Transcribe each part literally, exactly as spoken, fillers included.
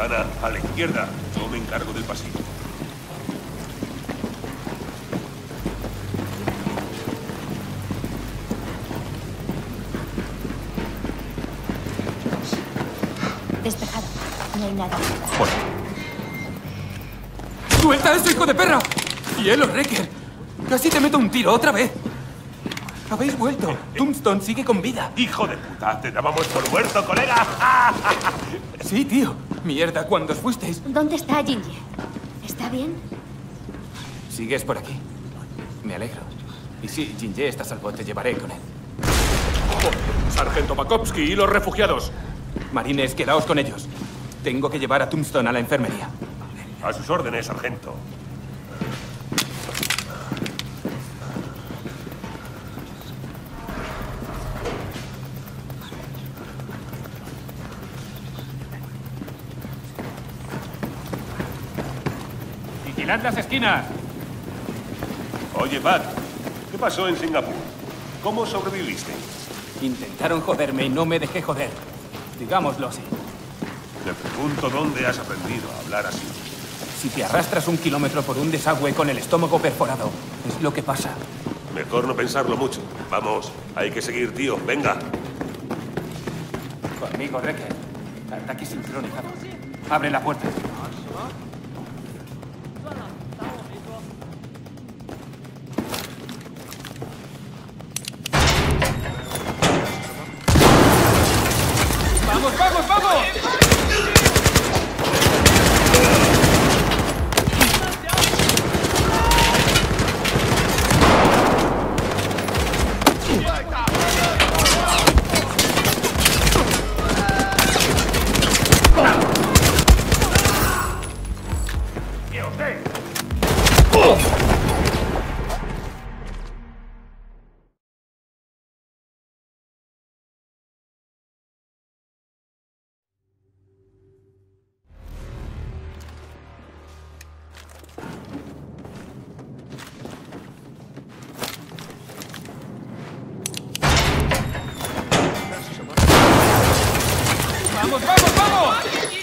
Ana, a la izquierda. Yo me encargo del pasillo. Despejado. No hay nada. Fuera. ¡Suelta a ese hijo de perra! ¡Hielo, Recker! Casi te meto un tiro otra vez. Habéis vuelto. Tombstone sigue con vida. ¡Hijo de puta! ¡Te dábamos por muerto, colega! Sí, tío. Mierda, ¿cuándo os fuisteis? ¿Dónde está Gingy? ¿Está bien? ¿Sigues por aquí? Me alegro. Y si Gingy está a salvo, te llevaré con él. Sargento Makovsky y los refugiados. Marines, quedaos con ellos. Tengo que llevar a Tombstone a la enfermería. A sus órdenes, sargento. ¡Vigilad las esquinas! Oye, Pat, ¿qué pasó en Singapur? ¿Cómo sobreviviste? Intentaron joderme y no me dejé joder. Digámoslo así. Te pregunto dónde has aprendido a hablar así. Si te arrastras un kilómetro por un desagüe con el estómago perforado, es lo que pasa. Mejor no pensarlo mucho. Vamos, hay que seguir, tío. Venga. Conmigo, Recker. Ataque sincronizado. Abre la puerta. ¡Vamos, vamos, vamos! ¡Vamos, vamos, vamos!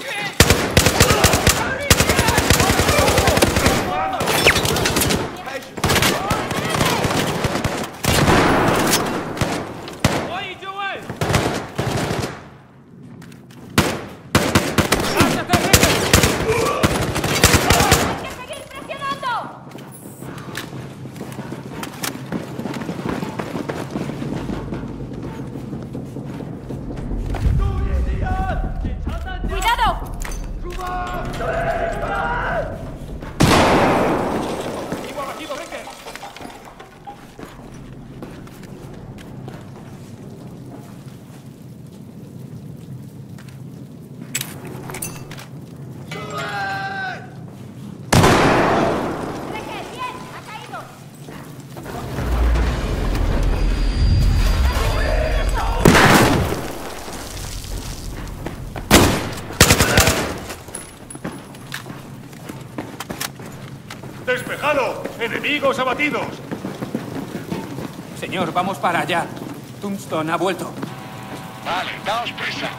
¡Despejado! ¡Enemigos abatidos! Señor, vamos para allá. Tombstone ha vuelto. Vale, daos prisa.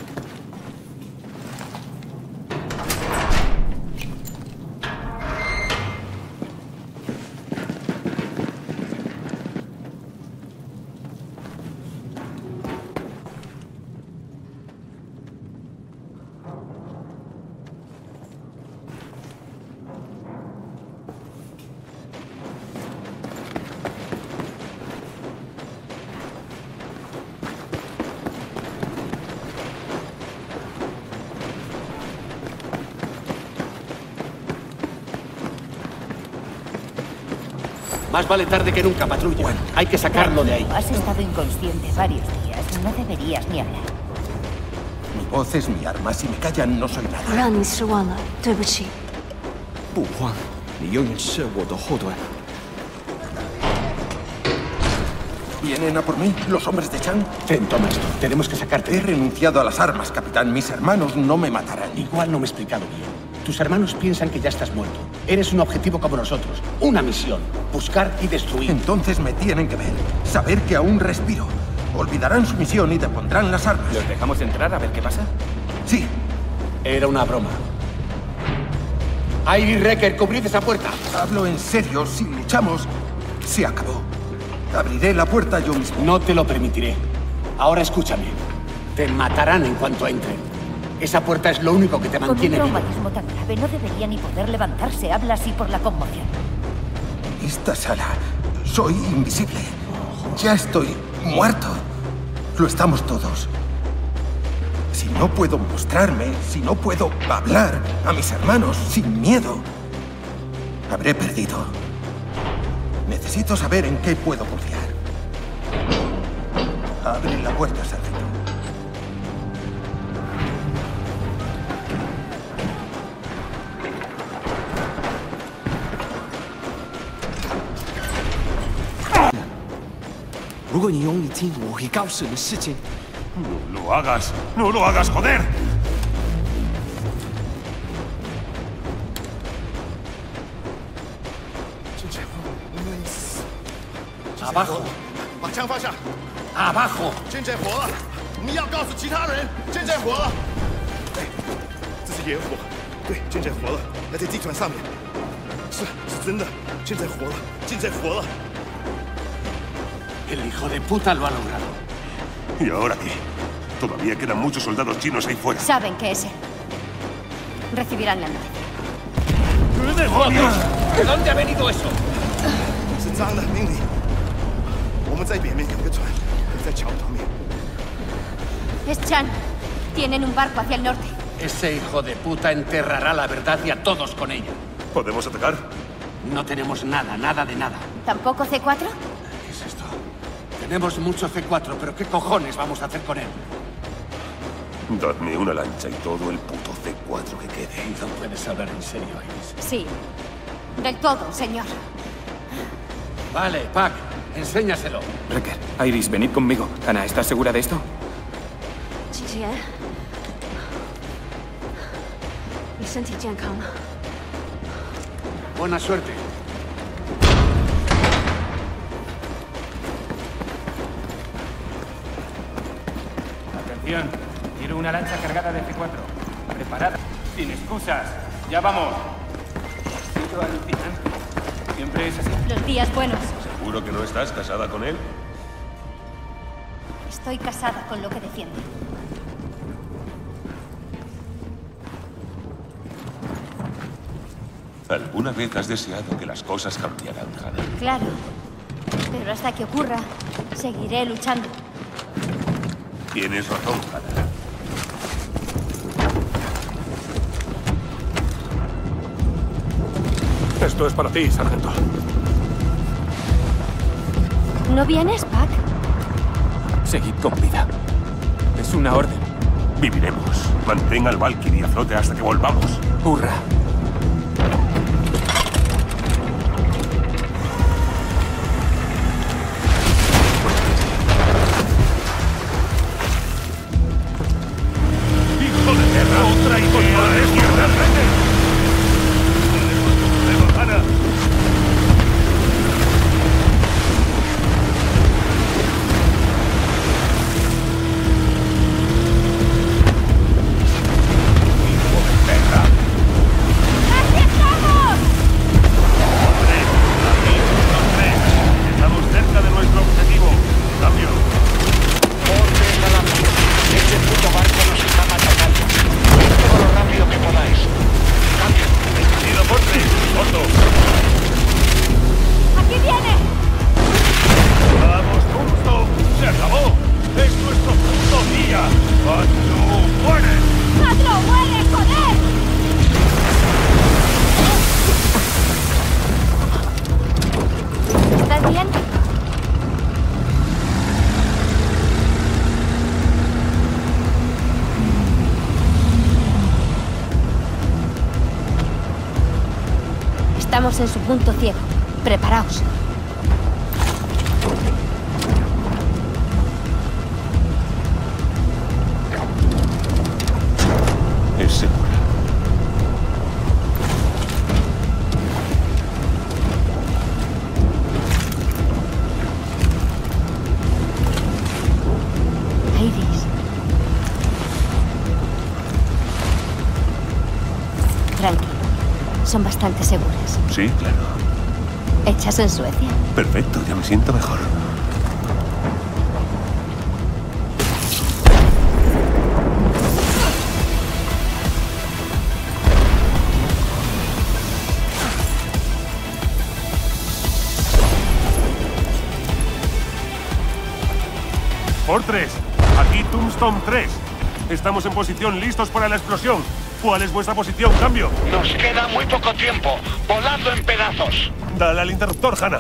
Más vale tarde que nunca, patrulla. Bueno, hay que sacarlo de ahí. Has estado inconsciente varios días. No deberías ni hablar. Mi voz es mi arma. Si me callan, no soy nada. 不让你失望了，对不起。 不慌，你永远是我的后盾。 ¿Vienen a por mí, los hombres de Chang? Ten, toma esto. Tenemos que sacarte. He renunciado a las armas, capitán. Mis hermanos no me matarán. Igual no me he explicado bien. Tus hermanos piensan que ya estás muerto. Eres un objetivo como nosotros. Una misión. Buscar y destruir. Entonces me tienen que ver. Saber que aún respiro. Olvidarán su misión y te pondrán las armas. ¿Los dejamos entrar a ver qué pasa? Sí. Era una broma. Iris, Recker, cubrid esa puerta. Hablo en serio. Si luchamos, se acabó. Abriré la puerta yo mismo. No te lo permitiré. Ahora escúchame. Te matarán en cuanto entren. Esa puerta es lo único que te Con un mantiene vivo. traumatismo tan grave no debería ni poder levantarse. Habla así por la conmoción. Esta sala. Soy invisible. Ya estoy muerto. Lo estamos todos. Si no puedo mostrarme, si no puedo hablar a mis hermanos sin miedo, habré perdido. Necesito saber en qué puedo confiar. Abre la puerta, sargento. No lo hagas. No lo hagas, joder. Abajo. Abajo. 真正火了！你要告诉其他人，真正火了。哎，这是野火，对，真正火了，还在地团上面。是，是真的，真正火了，真正火了。 El hijo de puta lo ha logrado. ¿Y ahora qué? Todavía quedan muchos soldados chinos ahí fuera. Saben que es él. Recibirán la noticia. ¡Qué demonios! ¿De dónde ha venido eso? 是脏的，命令。我们在北面有个船，在桥头面。 Es Chan. Tienen un barco hacia el norte. Ese hijo de puta enterrará la verdad y a todos con ella. ¿Podemos atacar? No tenemos nada, nada de nada. ¿Tampoco C cuatro? ¿Qué es esto? Tenemos mucho C cuatro, pero ¿qué cojones vamos a hacer con él? Dadme una lancha y todo el puto C cuatro que quede. No puedes hablar en serio, Iris. Sí. Del todo, señor. Vale, Pac, enséñaselo. Recker, Iris, venid conmigo. Ana, ¿estás segura de esto? 季节，你身体健康吗？ Buena suerte. Atención, quiero una lancha cargada de C cuatro. Preparada, sin excusas. Ya vamos. Siento alucinante. Siempre es así. Los días buenos. ¿Seguro que no estás casada con él? Estoy casada con lo que defiende. ¿Alguna vez has deseado que las cosas cambiaran, Hannah? Claro. Pero hasta que ocurra, seguiré luchando. Tienes razón, Hannah. Esto es para ti, sargento. ¿No vienes, Pac? Seguid con vida. Es una orden. Viviremos. Mantén al Valkyrie a flote hasta que volvamos. ¡Hurra! ¡Hijo de perra! ¡Otra idea de mierda! ¡Hannah! Estamos cerca de nuestro objetivo. Cambio. Orden a la mía. Este puto barco nos está atacando. Id todo lo rápido que podáis. Cambio. Entendido, Porte. Otto. ¡Aquí viene! ¡Vamos, justo! ¡Se acabó! ¡Es nuestro puto día! ¡Hazlo muere! ¡Hazlo, muere, joder! ¿Estás bien? Estamos en su punto ciego. Preparaos. Es segura. Iris. son bastante seguras. Sí, claro. ¿Hechas en Suecia? Perfecto, ya me siento mejor. Fortress, aquí Tombstone tres. Estamos en posición, listos para la explosión. ¿Cuál es vuestra posición? Cambio. Nos queda muy poco tiempo. Voladlo en pedazos. Dale al interruptor, Hannah.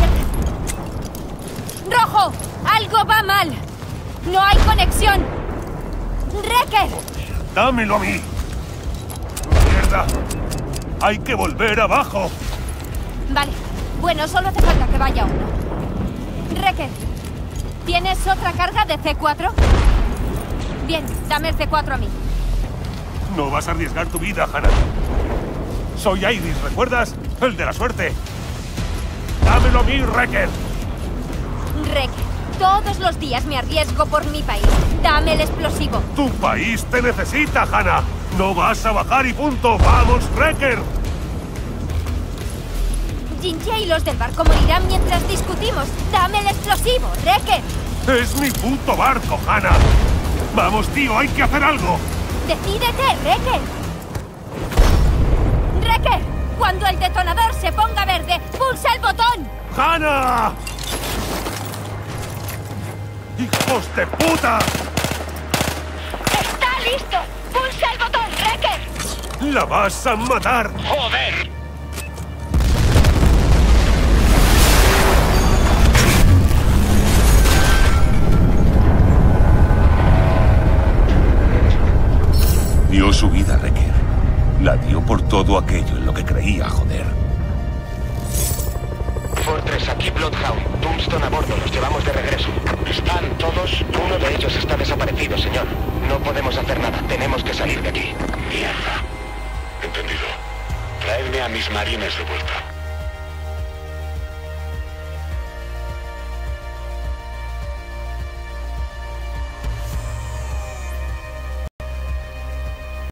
¡Rojo! ¡Algo va mal! ¡No hay conexión! ¡Wrecker! Dámelo a mí. ¡Mierda! Hay que volver abajo. Vale. Bueno, solo hace falta que vaya uno. Wrecker, ¿tienes otra carga de C cuatro? Bien, dame el C cuatro a mí. No vas a arriesgar tu vida, Hannah. Soy Iris, ¿recuerdas? El de la suerte. Dámelo a mí, Wrecker. Wrecker, todos los días me arriesgo por mi país. Dame el explosivo. Tu país te necesita, Hannah. No vas a bajar y punto. ¡Vamos, Wrecker! Jinja y los del barco morirán mientras discutimos. Dame el explosivo, Wrecker. Es mi puto barco, Hannah. Vamos, tío, hay que hacer algo. ¡Decídete, Wrecker! ¡Wrecker! Cuando el detonador se ponga verde, pulsa el botón. ¡Hannah! ¡Hijos de puta! ¡Está listo! ¡Pulsa el botón, Wrecker! ¡La vas a matar! ¡Joder! Dio su vida, Wrecker. La dio por todo aquello en lo que creía, joder. Fortress, aquí Bloodhound. Tombstone a bordo, los llevamos de regreso. ¿Están todos? Uno de ellos está desaparecido, señor. No podemos hacer nada, tenemos que salir de aquí. Mierda. Entendido. Traedme a mis marines de vuelta.